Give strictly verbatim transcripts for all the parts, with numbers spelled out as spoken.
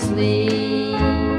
sleep.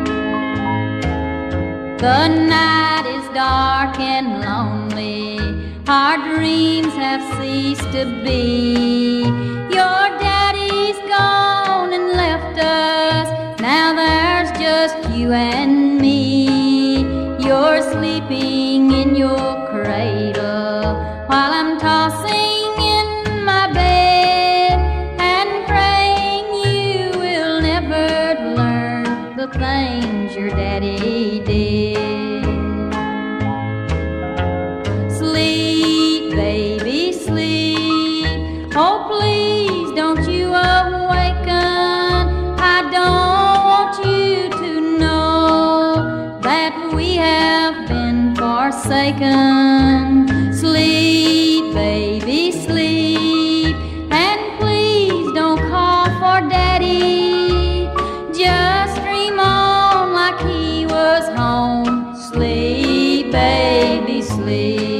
The night is dark and lonely, our dreams have ceased to be. Your daddy's gone and left us, now there's just you and me. You're sleeping in your cradle while I'm tossing in my bed and praying you will never learn the things your daddy did. Sleep, baby, sleep. Oh, please don't you awaken. I don't want you to know that we have been forsaken. Sleep, baby, sleep. And please don't call for daddy. Just dream on like he was home. Sleep, baby, sleep.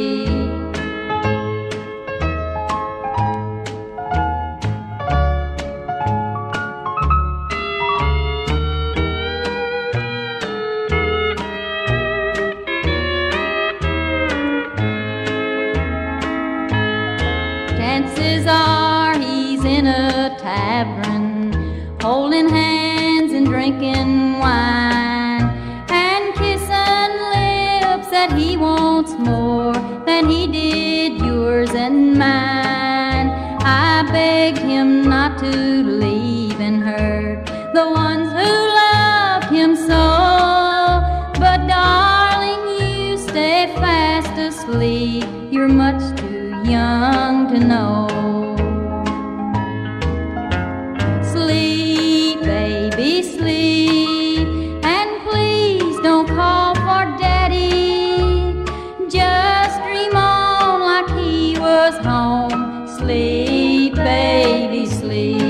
Chances are he's in a tavern, holding hands and drinking wine, and kissing lips that he wants more than he did yours and mine. I begged him not to leave and hurt the ones who love him so, but darling, you stay fast asleep. You're much too young to know. Sleep, baby, sleep. And please don't call for daddy. Just dream on like he was home. Sleep, baby, sleep.